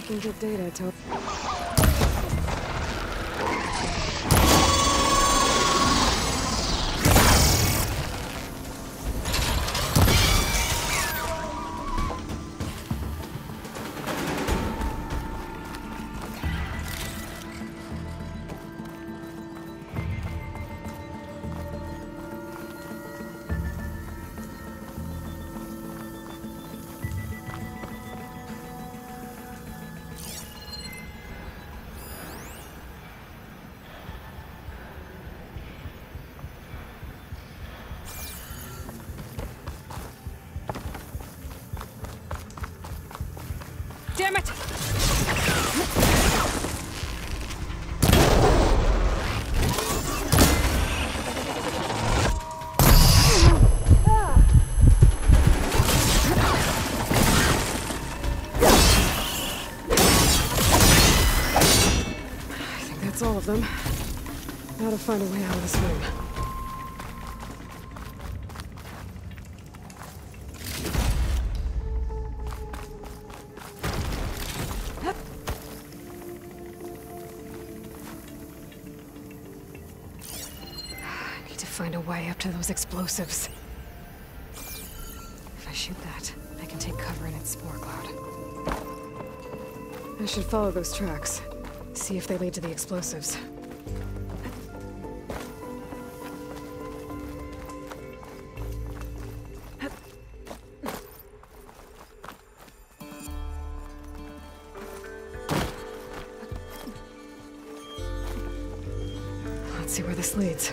can get data to... Damn it! I think that's all of them. Now to find a way out of this room. Find a way up to those explosives. If I shoot that, I can take cover in its spore cloud. I should follow those tracks. See if they lead to the explosives. Let's see where this leads.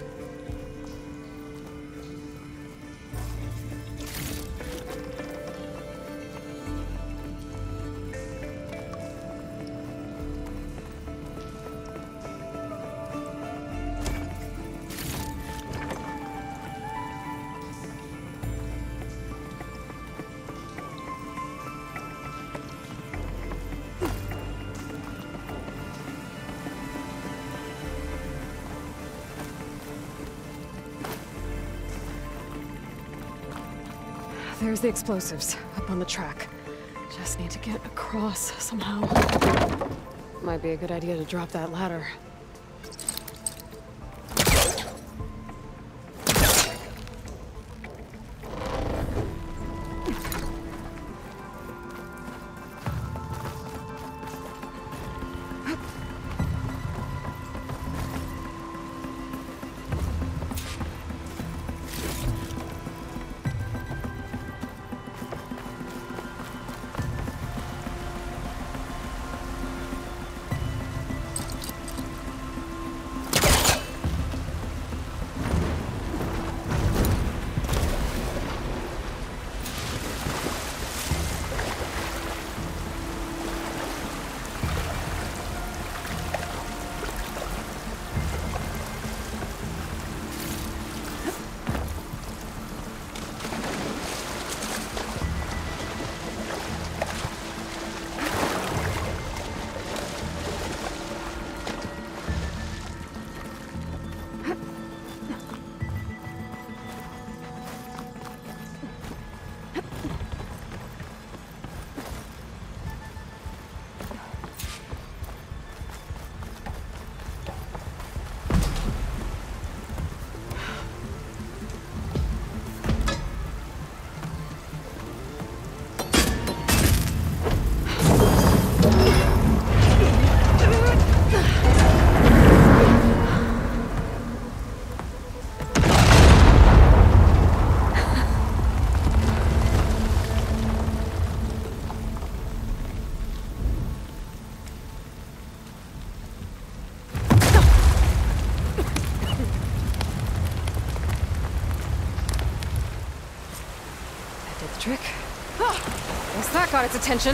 There's the explosives, up on the track. Just need to get across somehow. Might be a good idea to drop that ladder. Trick. Oh, guess that got its attention.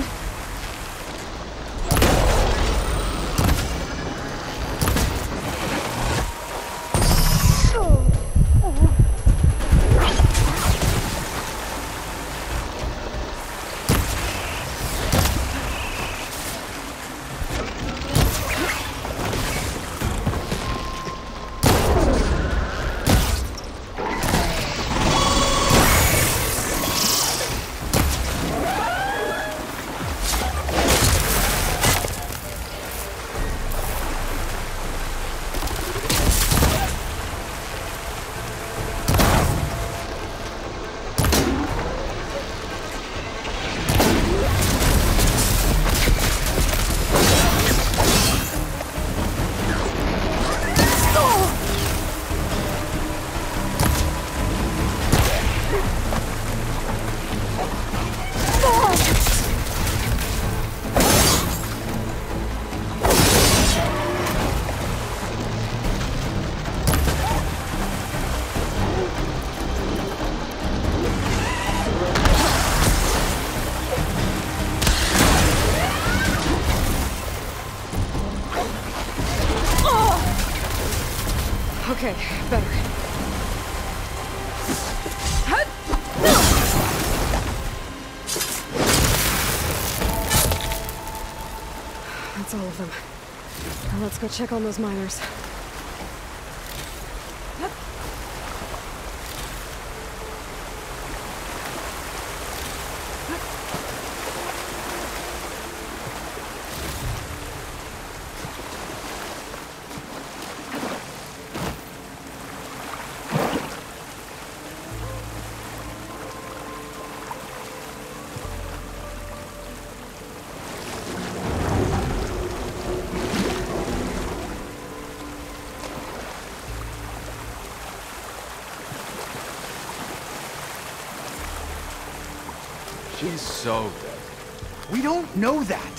Okay, better. That's all of them. Now let's go check on those miners. She's so dead. We don't know that.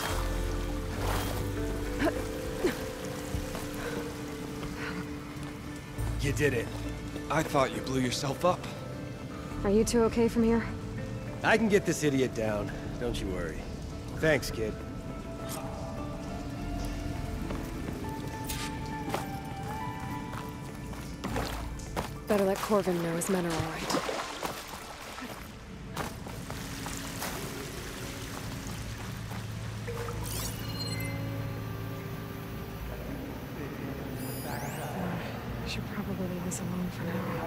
You did it. I thought you blew yourself up. Are you two okay from here? I can get this idiot down. Don't you worry. Thanks, kid. Better let Corvin know his men are all right. I should probably leave this alone for now.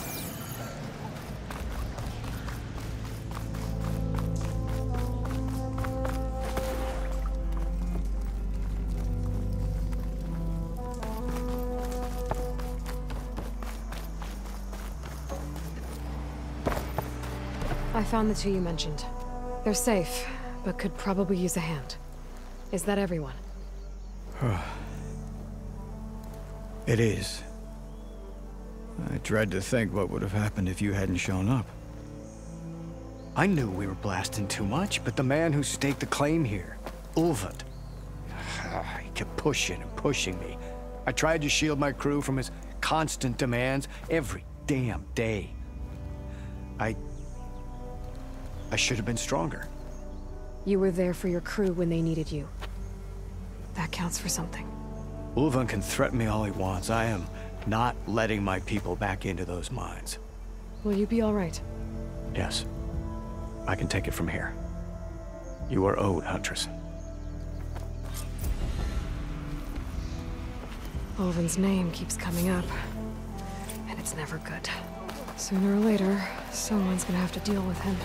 I found the two you mentioned. They're safe, but could probably use a hand. Is that everyone? It is. I dread to think what would have happened if you hadn't shown up. I knew we were blasting too much, but the man who staked the claim here, Ulvund, he kept pushing and pushing me. I tried to shield my crew from his constant demands every damn day. I should have been stronger. You were there for your crew when they needed you. That counts for something. Ulvund can threaten me all he wants. I am not letting my people back into those mines. Will you be all right? Yes. I can take it from here. You are owed, Huntress. Ulvund's name keeps coming up, and it's never good. Sooner or later, someone's gonna have to deal with him.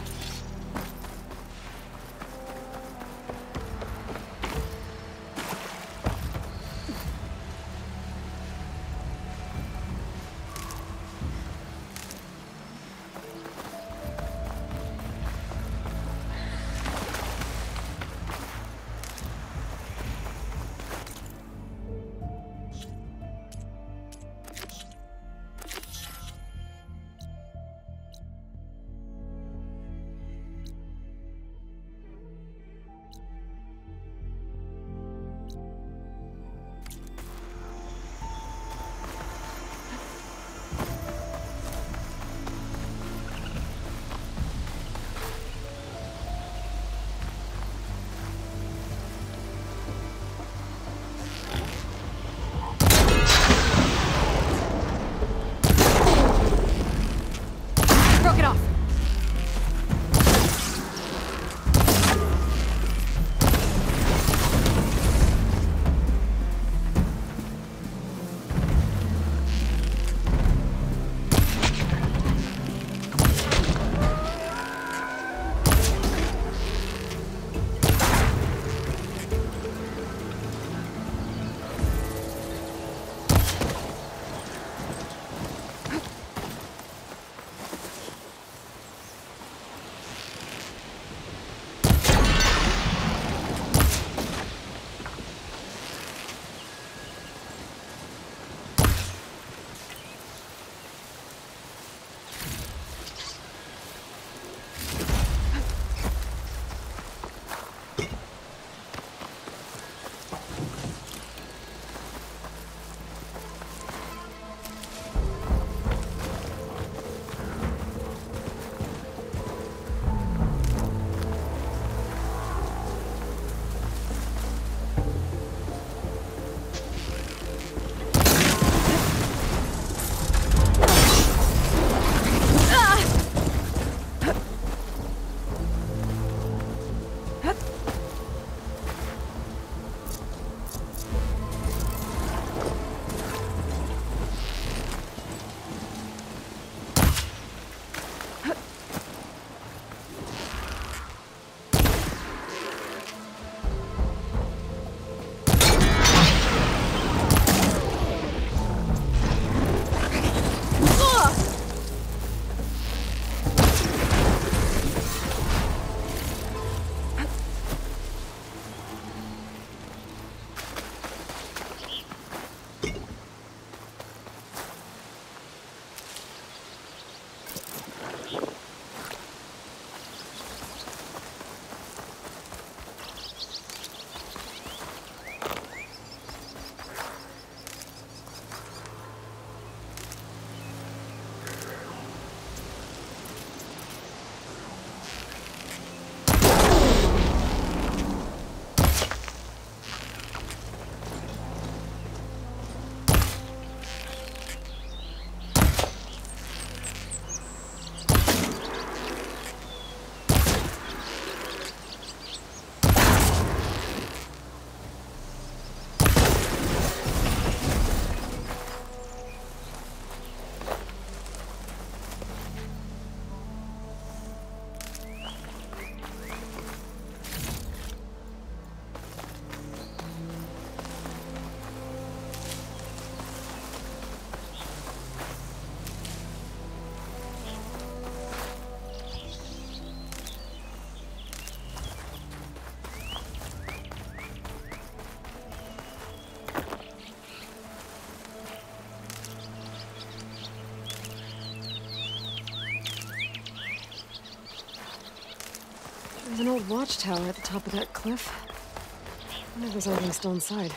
There's an old watchtower at the top of that cliff. I wonder if there's anything still inside.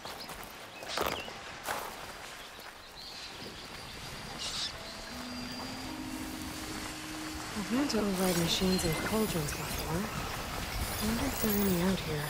I've had to override machines and cauldrons before. I wonder if there are any out here.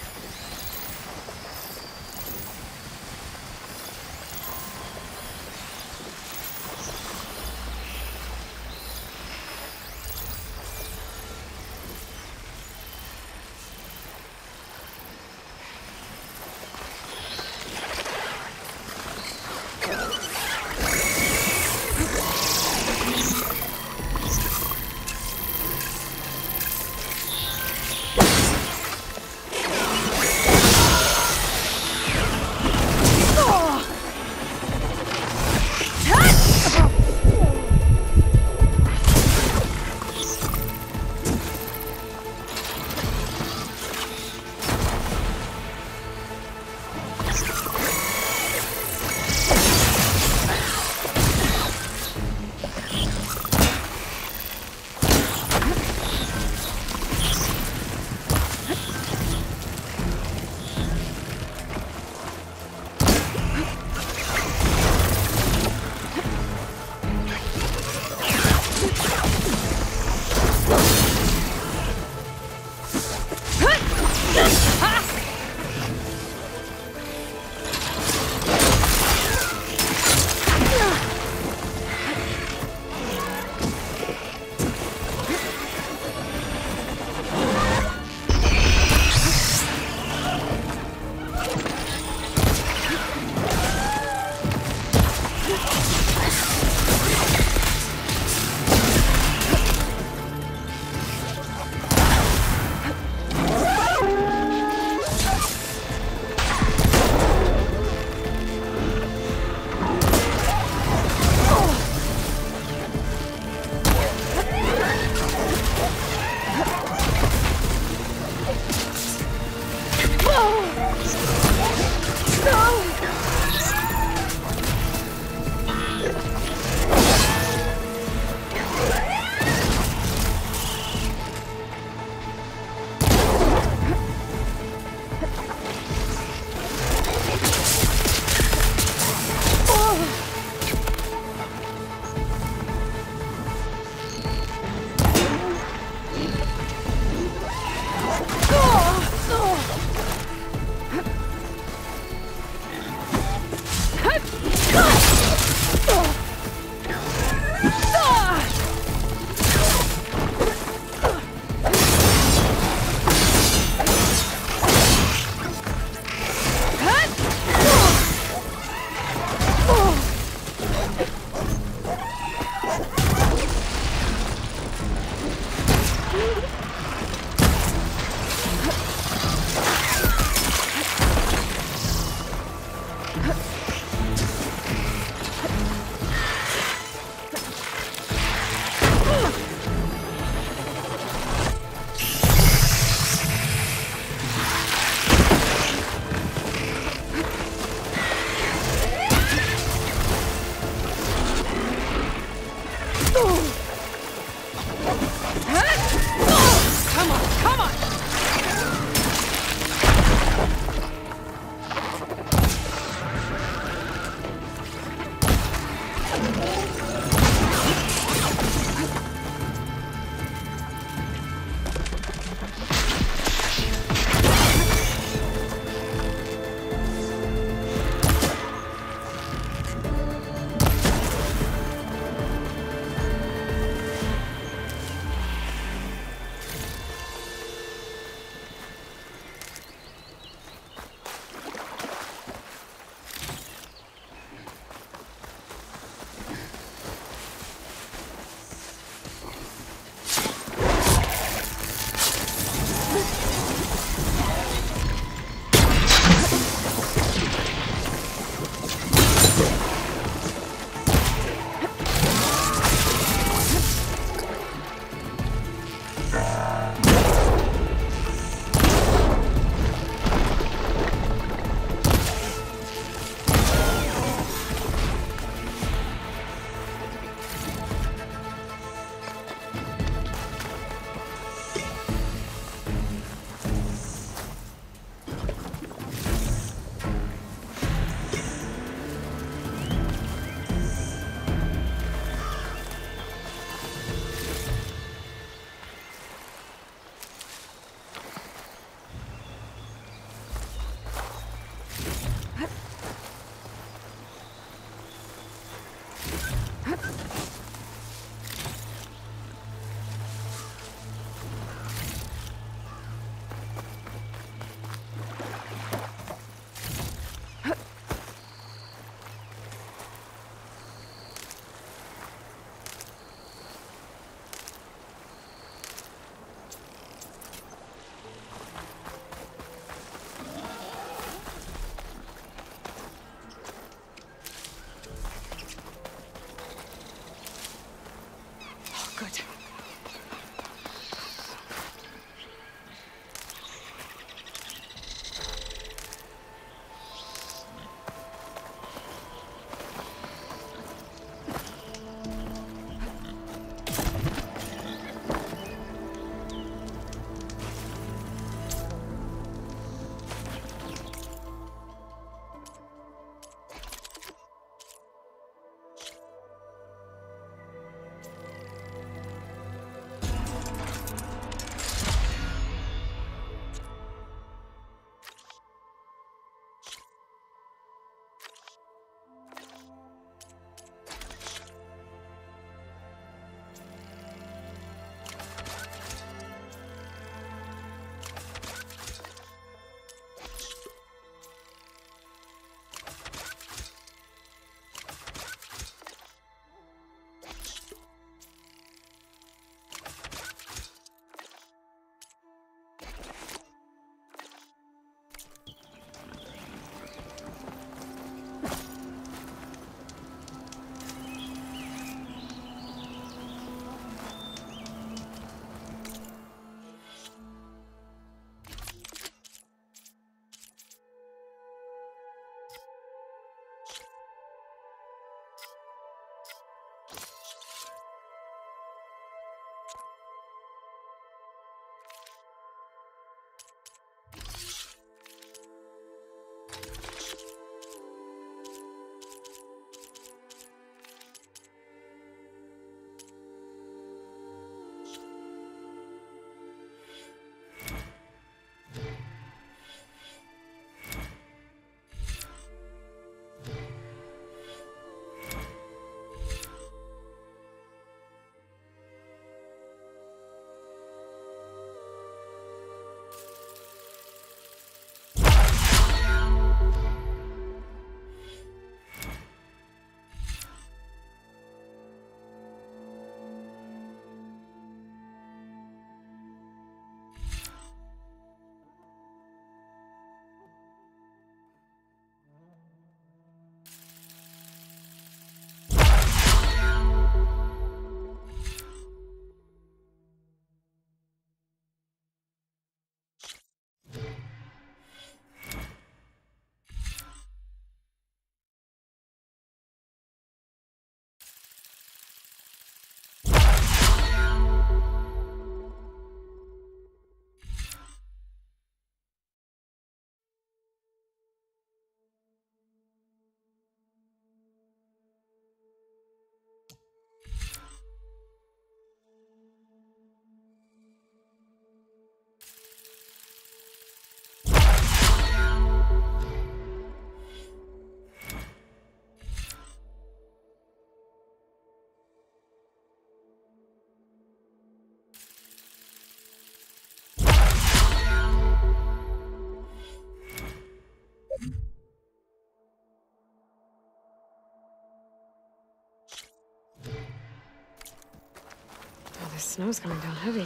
snow's coming down heavy.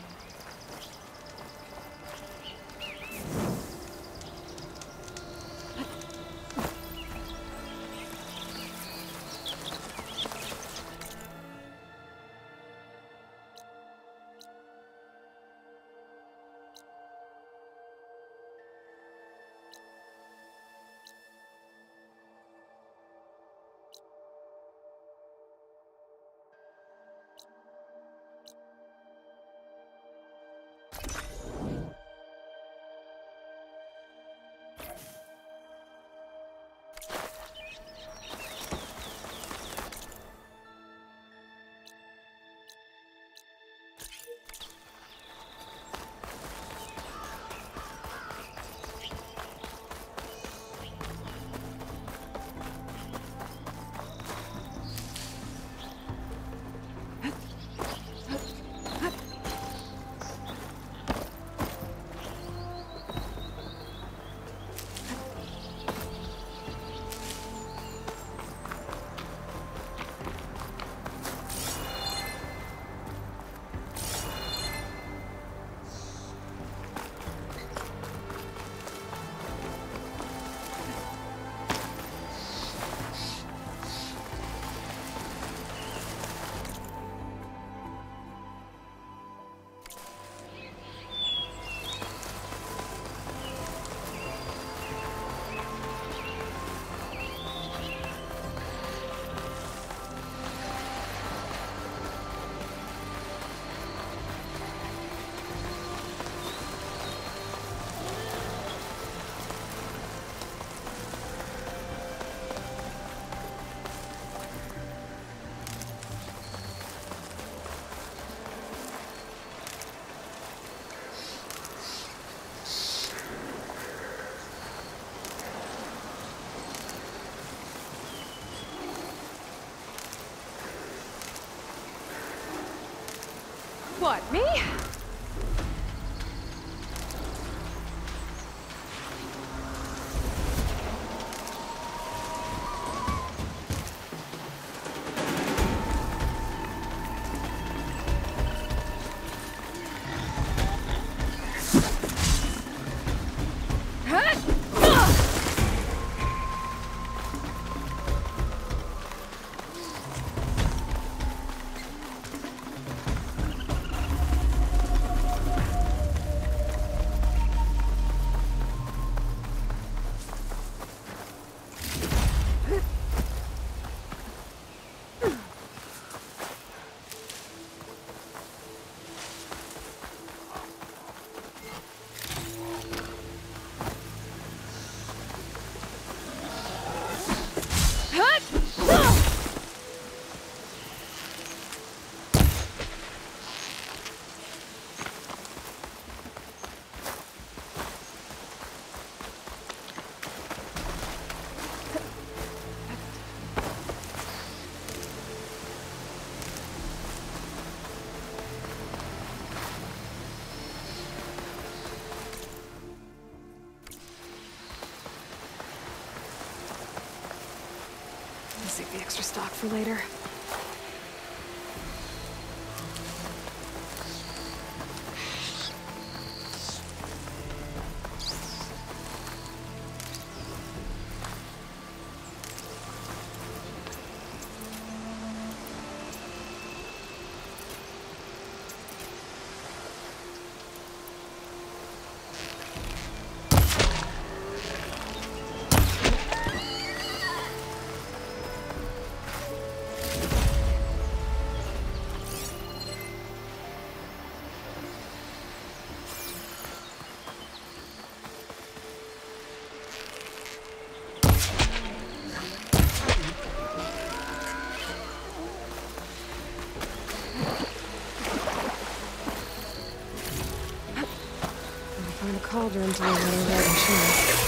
What, me? Save the extra stock for later. Cauldron to learn how to ride insurance.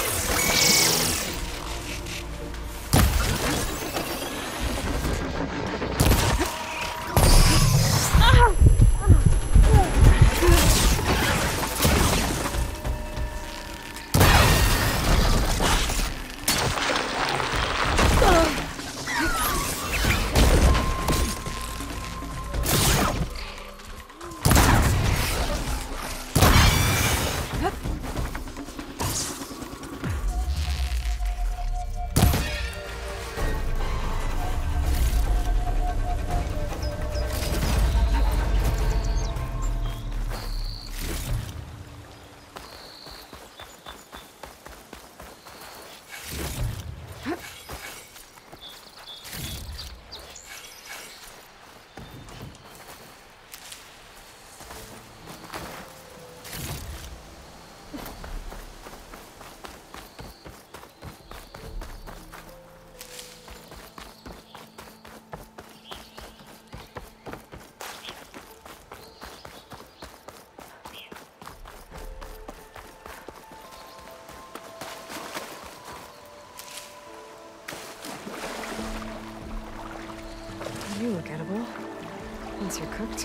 look edible. Once you're cooked.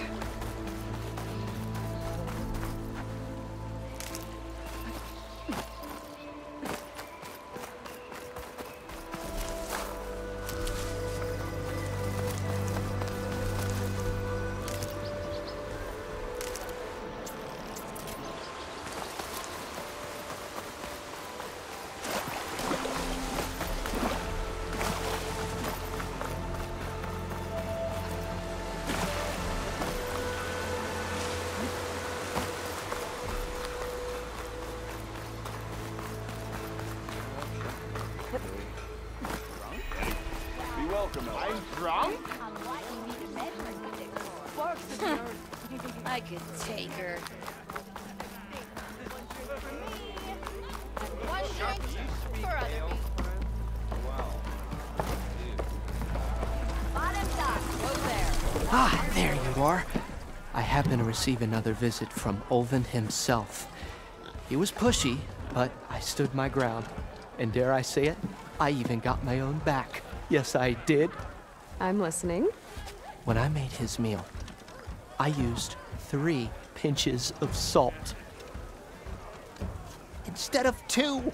I'm drunk? I could take her. One drink for other people. Bottom dock, go there. Ah, there you are. I happen to receive another visit from Ulvund himself. He was pushy, but I stood my ground. And dare I say it, I even got my own back. Yes, I did. I'm listening. When I made his meal, I used 3 pinches of salt. Instead of 2.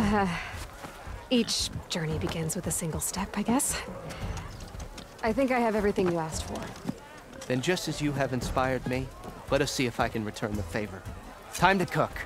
Each journey begins with a single step, I guess. I think I have everything you asked for. Then just as you have inspired me, let us see if I can return the favor. Time to cook.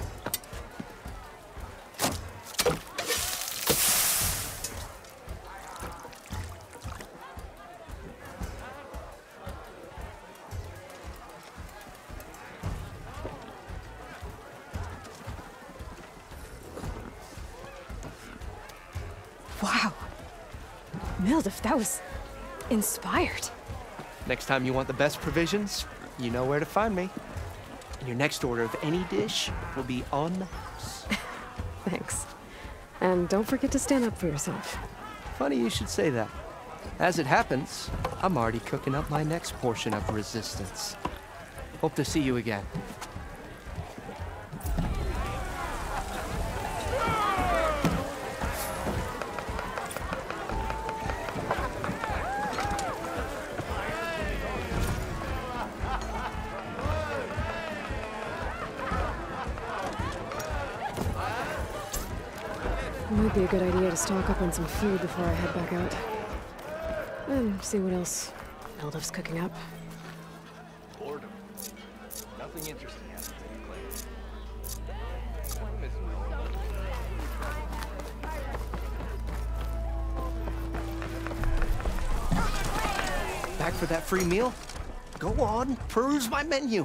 Wow. Mildif, that was inspired. Next time you want the best provisions, you know where to find me. And your next order of any dish will be on the house. Thanks. And don't forget to stand up for yourself. Funny you should say that. As it happens, I'm already cooking up my next portion of resistance. Hope to see you again. Might be a good idea to stock up on some food before I head back out. And see what else Mildif's cooking up. Boredom. Nothing interesting happens in Clay. Back for that free meal? Go on, peruse my menu.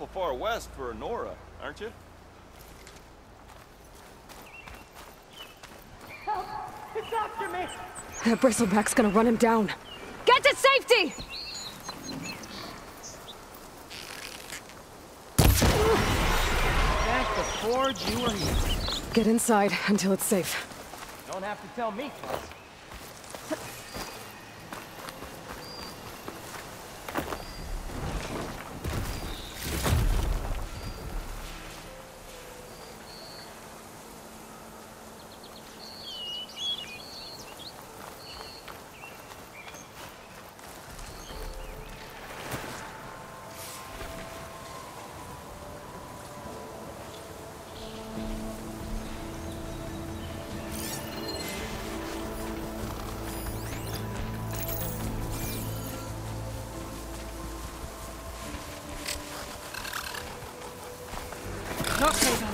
far west for Nora, aren't you? Help! It's after me! That bristleback's gonna run him down. Get to safety! Thank the forge you were here. Get inside until it's safe. Don't have to tell me twice. Okay, then.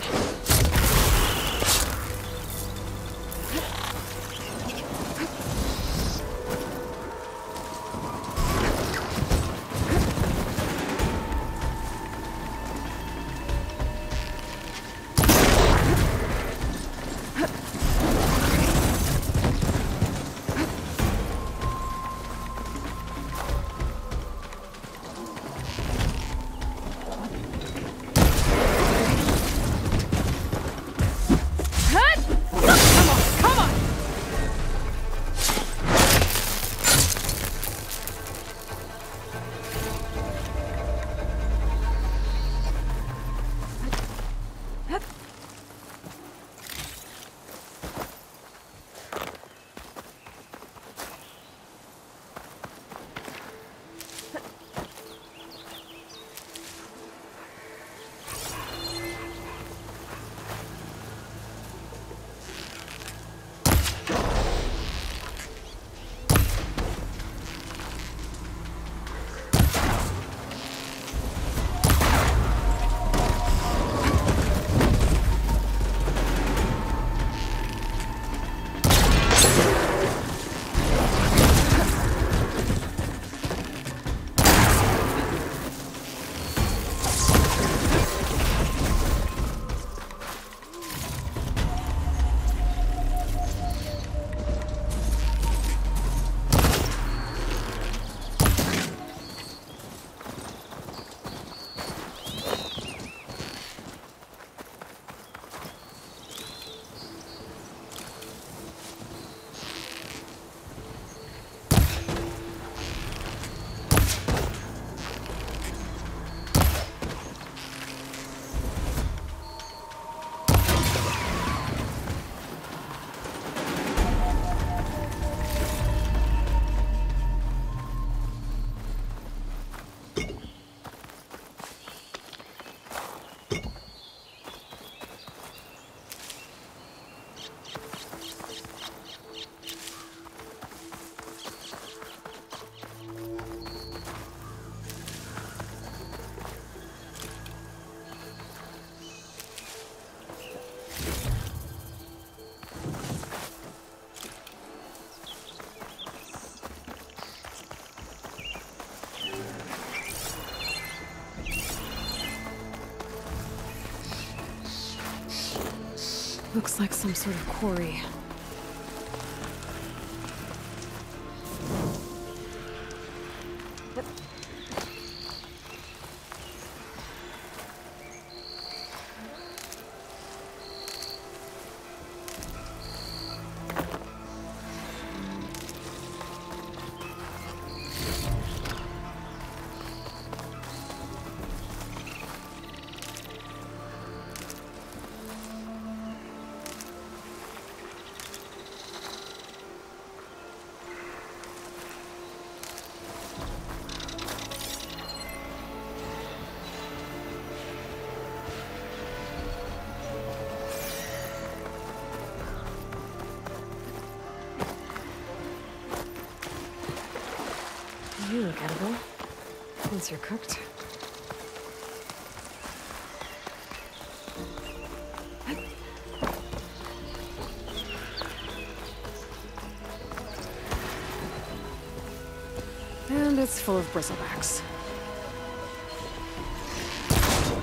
Looks like some sort of quarry. You look edible. Once you're cooked. And it's full of bristlebacks.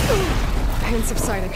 Pain subsiding.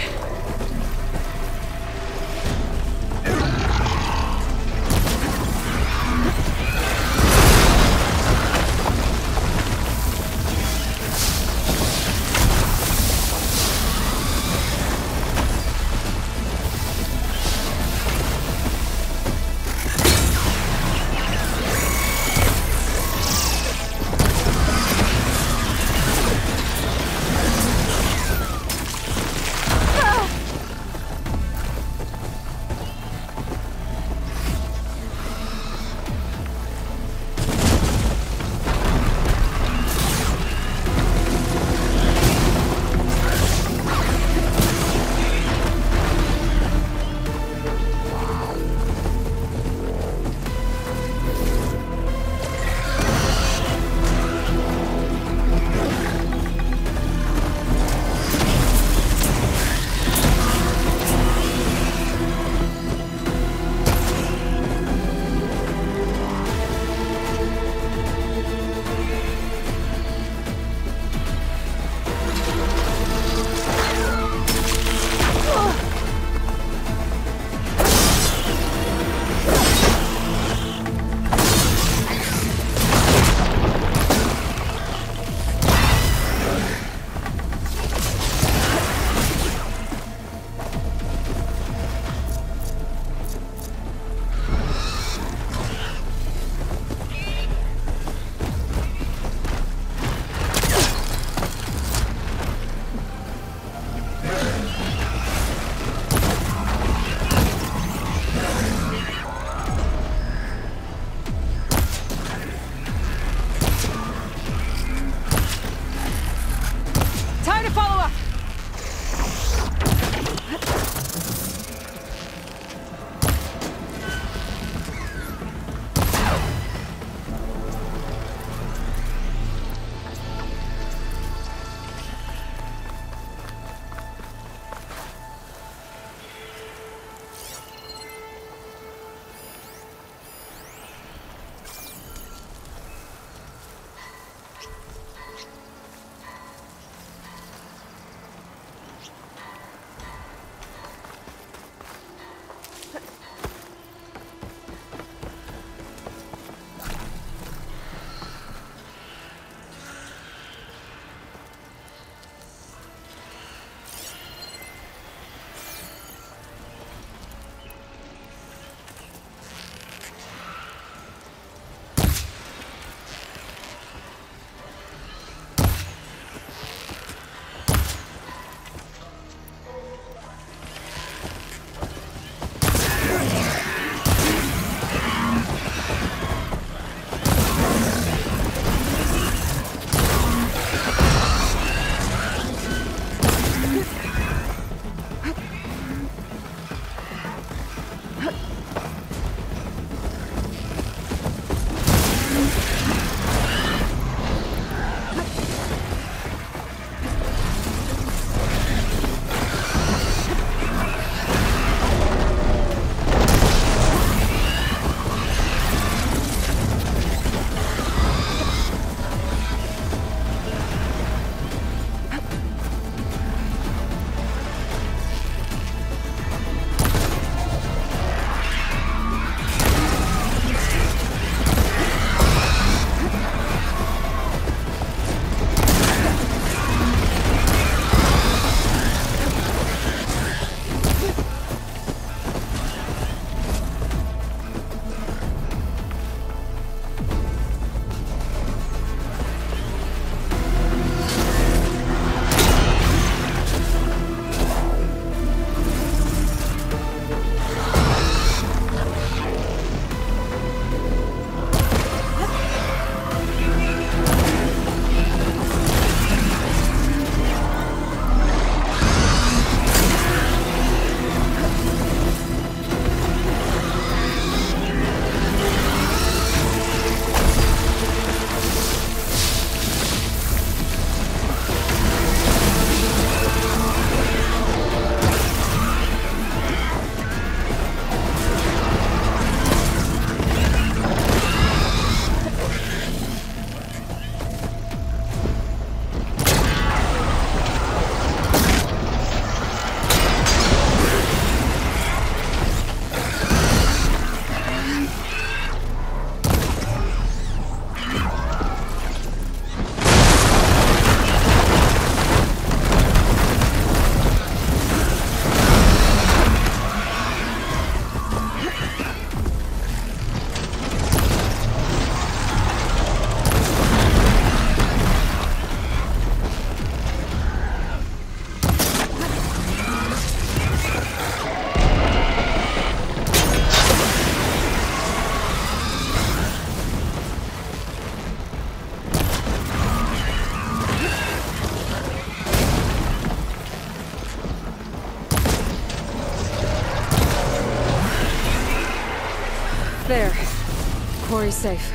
There. Quarry's safe.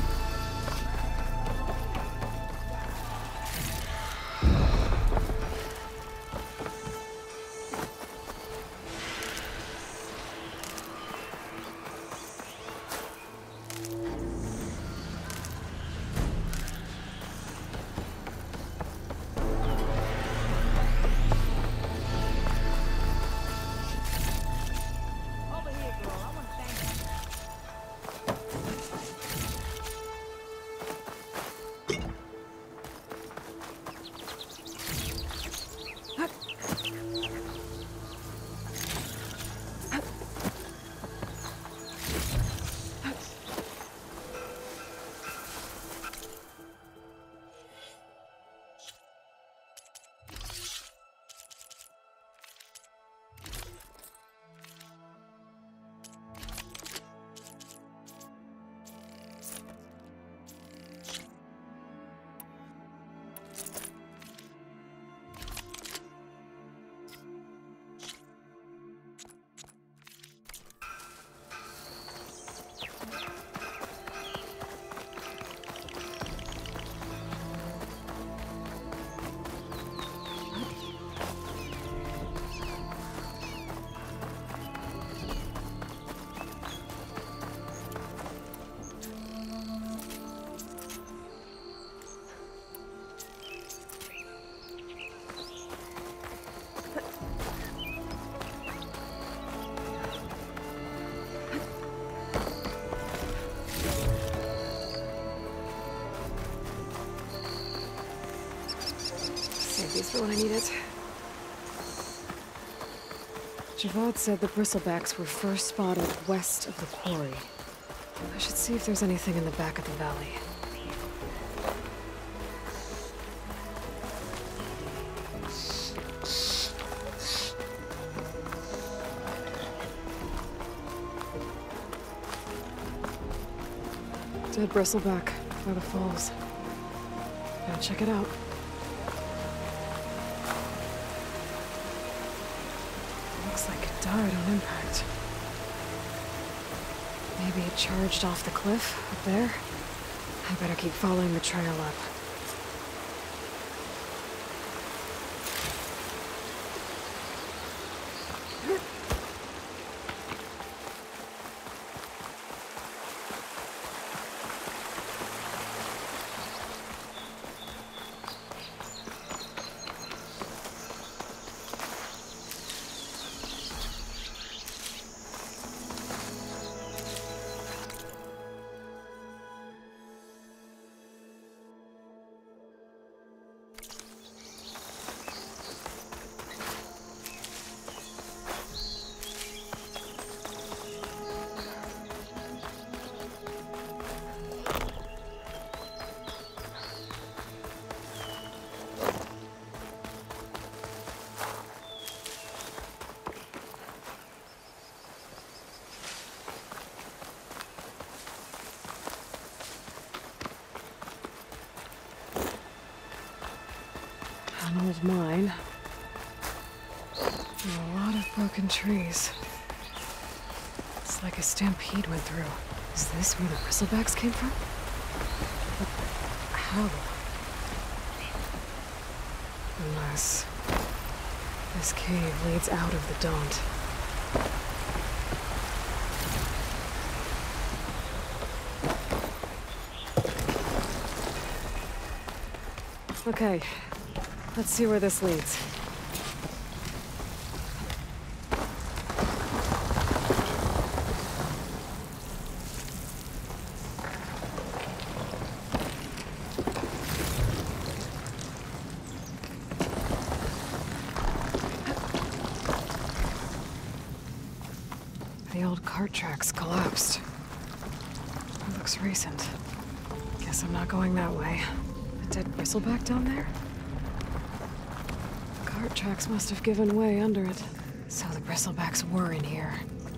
Save these for when I need it. Javad said the bristlebacks were first spotted west of the quarry. I should see if there's anything in the back of the valley. Dead bristleback by the falls. Gotta check it out. Looks like it died on impact. Maybe it charged off the cliff up there? I better keep following the trail up. An old mine. And a lot of broken trees. It's like a stampede went through. Is this where the bristlebacks came from? But how? Unless this cave leads out of the Daunt. Okay, let's see where this leads. The old cart tracks collapsed. It looks recent. Guess I'm not going that way. A dead bristleback down there? The cart tracks must have given way under it. So the bristlebacks were in here.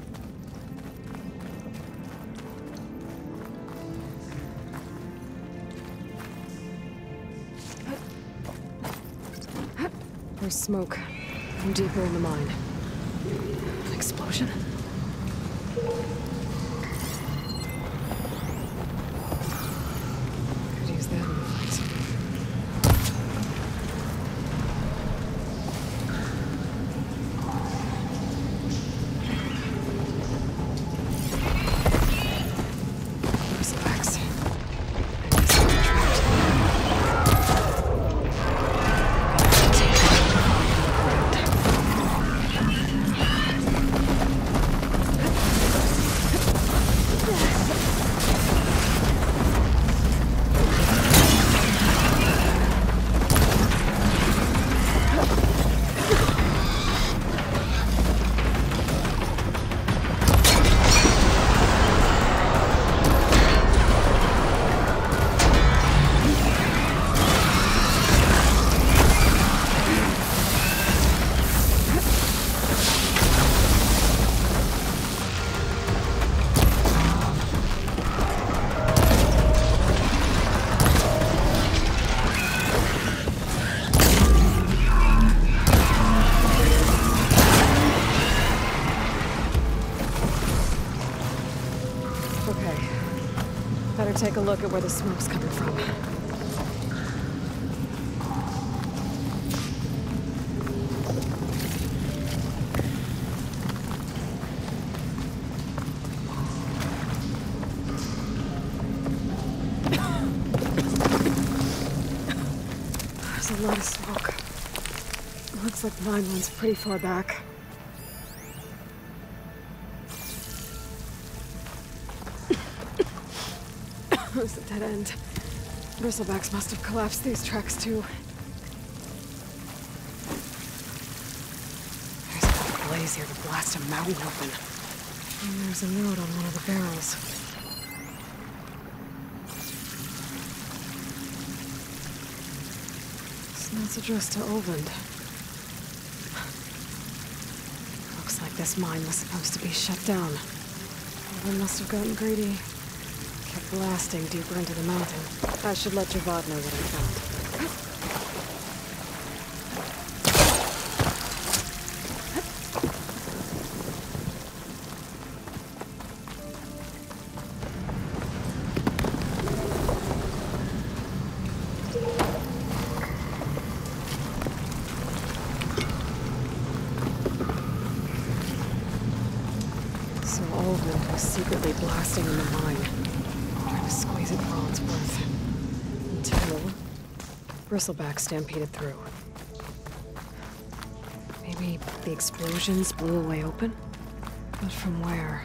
There's smoke. I'm deeper in the mine. An explosion? take a look at where the smoke's coming from. There's a lot of smoke. Looks like mine runs pretty far back. It's a dead end. Bristlebacks must have collapsed these tracks too. There's enough blaze here to blast a mountain open. And there's a note on one of the barrels. This note's addressed to Olvend. Looks like this mine was supposed to be shut down. Olvend must have gotten greedy. Kept blasting deeper into the mountain. I should let Javad know what I found. So Olvend was secretly blasting in the mine. Squeeze it for all it's worth. Until Bristleback stampeded through. Maybe the explosions blew a way open? But from where?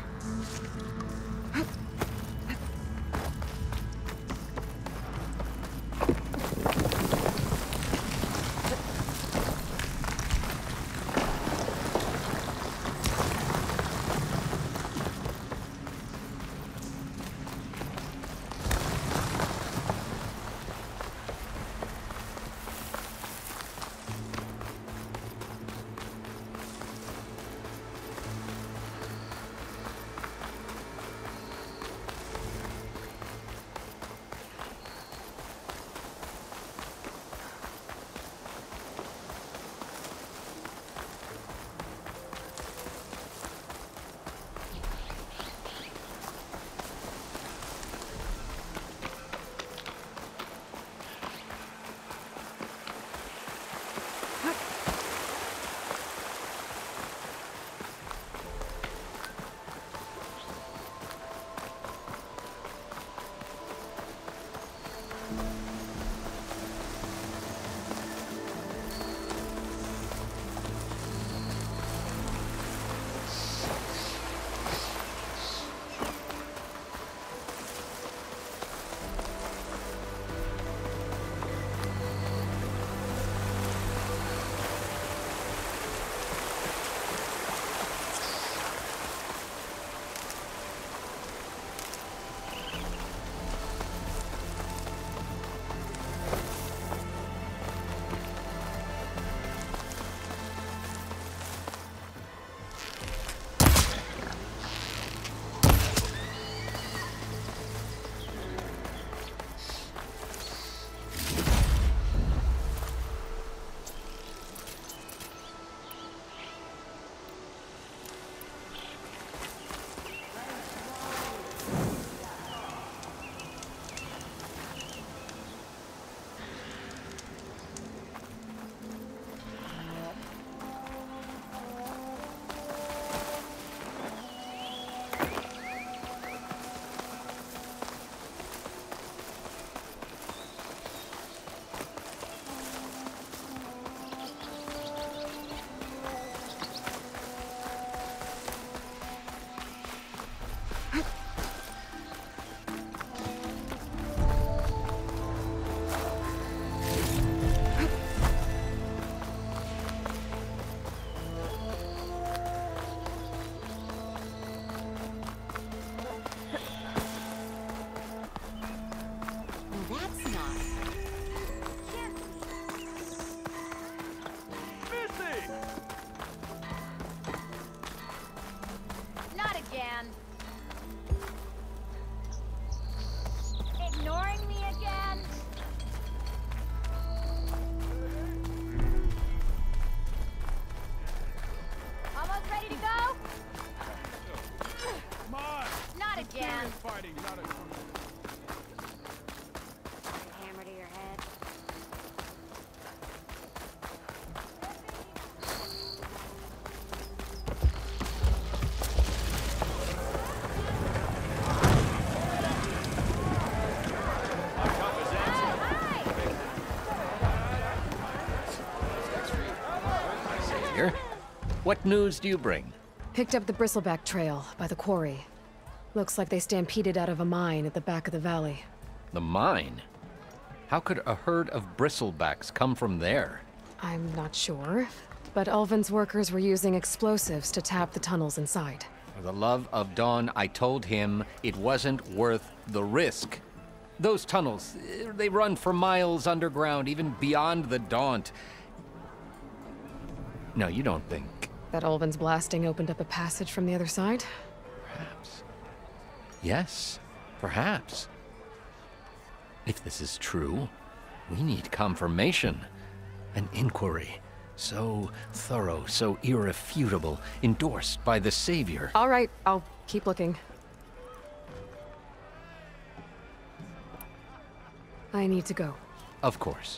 familiar. What news do you bring? Picked up the bristleback trail by the quarry. Looks like they stampeded out of a mine at the back of the valley. The mine? How could a herd of bristlebacks come from there? I'm not sure, but Ulvin's workers were using explosives to tap the tunnels inside. For the love of Dawn, I told him it wasn't worth the risk. Those tunnels, they run for miles underground, even beyond the Daunt. No, you don't think... That Ulvin's blasting opened up a passage from the other side? Perhaps. Yes, perhaps. If this is true, we need confirmation. An inquiry. So thorough, so irrefutable, endorsed by the Savior. All right, I'll keep looking. I need to go. Of course.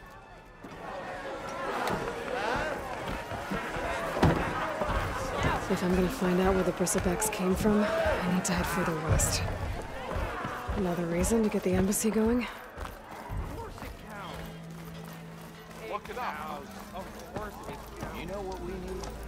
If I'm gonna find out where the bristlebacks came from, I need to head further west. Another reason to get the embassy going? Look it up. Of course it can. You know what we need?